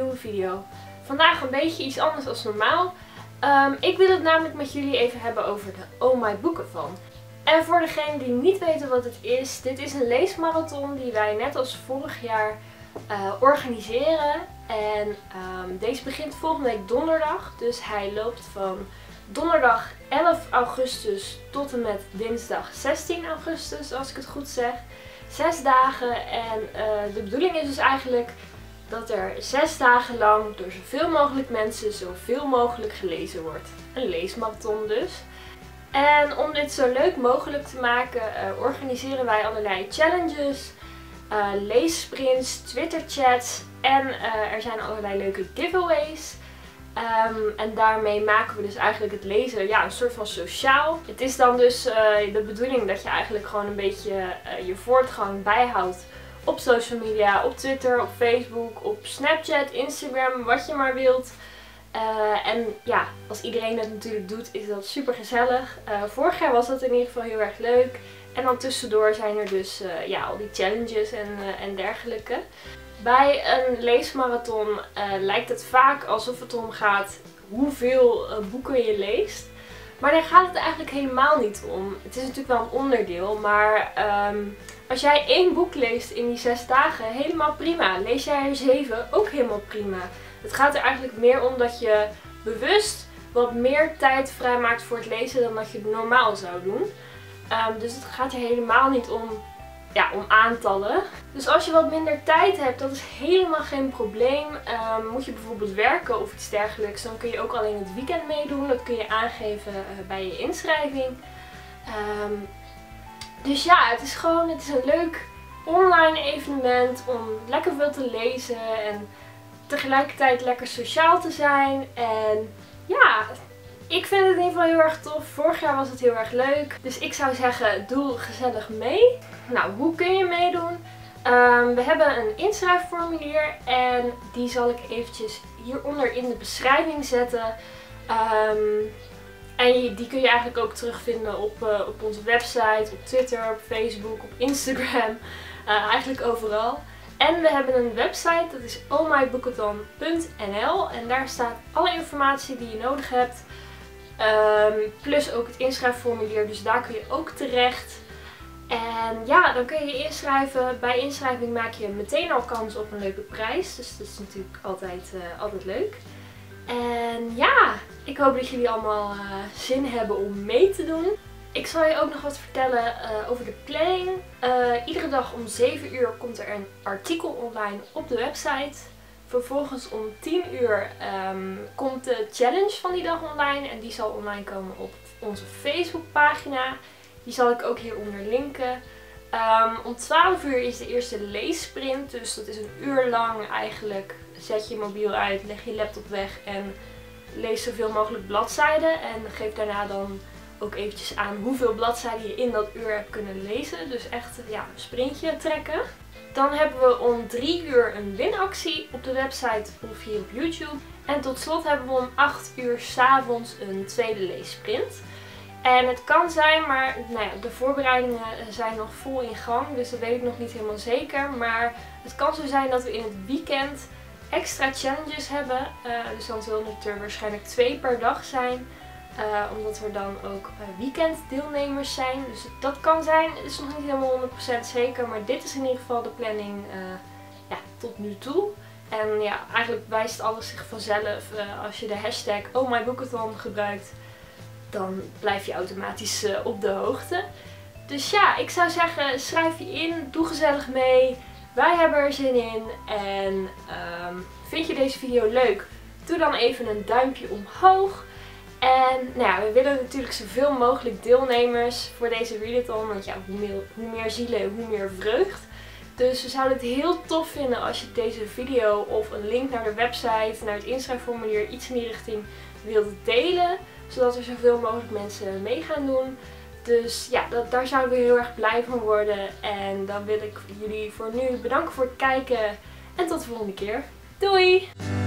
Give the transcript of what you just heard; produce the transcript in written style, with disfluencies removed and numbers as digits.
nieuwe video. Vandaag een beetje iets anders dan normaal. Ik wil het namelijk met jullie even hebben over de Oh My Boekenvan. En voor degenen die niet weten wat het is, dit is een leesmarathon die wij net als vorig jaar organiseren. En deze begint volgende week donderdag, dus hij loopt van donderdag 11 augustus tot en met dinsdag 16 augustus, als ik het goed zeg. 6 dagen en de bedoeling is dus eigenlijk dat er 6 dagen lang door zoveel mogelijk mensen zoveel mogelijk gelezen wordt. Een leesmarathon dus. En om dit zo leuk mogelijk te maken organiseren wij allerlei challenges, leessprints, Twitterchats en er zijn allerlei leuke giveaways. En daarmee maken we dus eigenlijk het lezen een soort van sociaal. Het is dan dus de bedoeling dat je eigenlijk gewoon een beetje je voortgang bijhoudt op social media, op Twitter, op Facebook, op Snapchat, Instagram, wat je maar wilt. En ja, als iedereen het natuurlijk doet, is dat super gezellig. Vorig jaar was dat in ieder geval heel erg leuk. En dan tussendoor zijn er dus al die challenges en dergelijke. Bij een leesmarathon lijkt het vaak alsof het erom gaat hoeveel boeken je leest. Maar daar gaat het eigenlijk helemaal niet om. Het is natuurlijk wel een onderdeel, maar als jij 1 boek leest in die 6 dagen, helemaal prima. Lees jij er 7, ook helemaal prima. Het gaat er eigenlijk meer om dat je bewust wat meer tijd vrijmaakt voor het lezen dan dat je normaal zou doen. Dus het gaat er helemaal niet om aantallen. Dus als je wat minder tijd hebt, dat is helemaal geen probleem. Moet je bijvoorbeeld werken of iets dergelijks, dan kun je ook alleen het weekend meedoen. Dat kun je aangeven bij je inschrijving. Dus ja, het is een leuk online evenement om lekker veel te lezen en tegelijkertijd lekker sociaal te zijn. En ja, ik vind het in ieder geval heel erg tof. Vorig jaar was het heel erg leuk. Dus ik zou zeggen, doe gezellig mee. Nou, hoe kun je meedoen? We hebben een inschrijfformulier en die zal ik eventjes hieronder in de beschrijving zetten. En die kun je eigenlijk ook terugvinden op onze website, op Twitter, op Facebook, op Instagram. Eigenlijk overal. En we hebben een website, dat is ohmyboekathon.nl en daar staat alle informatie die je nodig hebt. Plus ook het inschrijfformulier, dus daar kun je ook terecht. En ja, dan kun je je inschrijven. Bij inschrijving maak je meteen al kans op een leuke prijs. Dus dat is natuurlijk altijd leuk. En ja, ik hoop dat jullie allemaal zin hebben om mee te doen. Ik zal je ook nog wat vertellen over de planning. Iedere dag om 7 uur komt er een artikel online op de website. Vervolgens om 10 uur komt de challenge van die dag online. En die zal online komen op onze Facebookpagina. Die zal ik ook hieronder linken. Om 12 uur is de eerste leessprint. Dus dat is een uur lang eigenlijk. Zet je mobiel uit, leg je laptop weg en lees zoveel mogelijk bladzijden. En geef daarna dan ook eventjes aan hoeveel bladzijden je in dat uur hebt kunnen lezen. Dus echt een sprintje trekken. Dan hebben we om 3 uur een winactie op de website of hier op YouTube. En tot slot hebben we om 8 uur 's avonds een tweede leessprint. En het kan zijn, maar de voorbereidingen zijn nog vol in gang. Dus dat weet ik nog niet helemaal zeker. Maar het kan zo zijn dat we in het weekend extra challenges hebben. Dus dan zullen het er waarschijnlijk 2 per dag zijn. Omdat er dan ook weekenddeelnemers zijn. Dus dat kan zijn. Het is nog niet helemaal 100% zeker. Maar dit is in ieder geval de planning tot nu toe. En ja, eigenlijk wijst alles zich vanzelf. Als je de hashtag OhMyBoekathon gebruikt, dan blijf je automatisch op de hoogte. Dus ja, ik zou zeggen, schrijf je in. Doe gezellig mee. Wij hebben er zin in. En vind je deze video leuk? Doe dan even een duimpje omhoog. En we willen natuurlijk zoveel mogelijk deelnemers voor deze readathon. Want ja, hoe meer zielen, hoe meer vreugd. Dus we zouden het heel tof vinden als je deze video of een link naar de website, naar het inschrijfformulier, iets in die richting wilt delen. Zodat er zoveel mogelijk mensen mee gaan doen. Dus ja, daar zouden we heel erg blij van worden. En dan wil ik jullie voor nu bedanken voor het kijken. En tot de volgende keer. Doei!